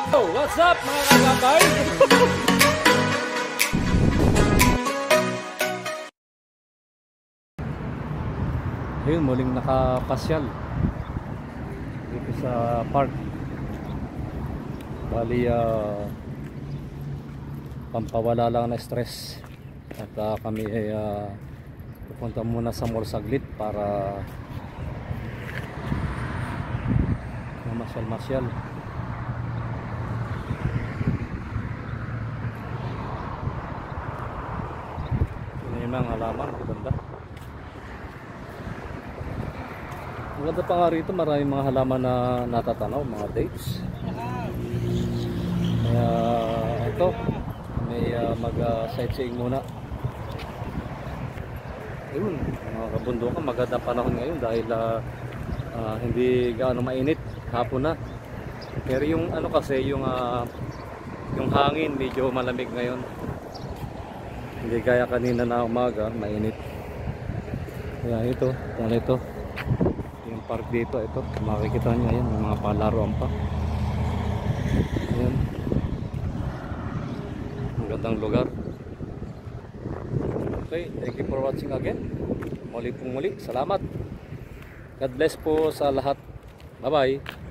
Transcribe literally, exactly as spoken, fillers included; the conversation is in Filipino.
Oh, what's up mga kagabay? Ayun, muling nakapasyal dito sa park. Bali, uh, pampawala lang na stress. At uh, kami ay uh, pupunta muna sa mall saglit para mamasyal-masyal. Ito yung mga halaman, ganda. Maganda pa nga rito, maraming mga halaman na natatanaw, mga dates. Kaya ito, may uh, mag uh, sightseeing muna. Ayun, mga kabundukan, maganda panahon ngayon dahil uh, uh, hindi gaano mainit, hapon na. Pero yung ano kasi, yung uh, yung hangin medyo malamig ngayon. Hindi gaya kanina na umaga, mainit. Kaya ito, ano ito, yung park dito, ito, makikita nyo, ayan, may mga palaruan pa. Ayan, ang gandang lugar. Okay, thank you for watching again. Muli pong muli, salamat. God bless po sa lahat. Bye bye.